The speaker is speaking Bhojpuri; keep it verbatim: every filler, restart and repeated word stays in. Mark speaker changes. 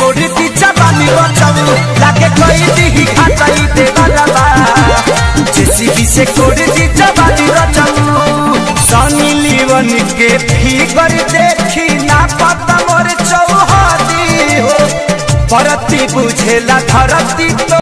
Speaker 1: कोड़ दी जवानी बचाऊ लागे कोई दी घाटाई दे बरबा जेसीबी से कोड़ दी जवानी बचाऊ सनी लीवन के फिगर देखी ना पता मोर चौहदी हो परती बुझेला धरती।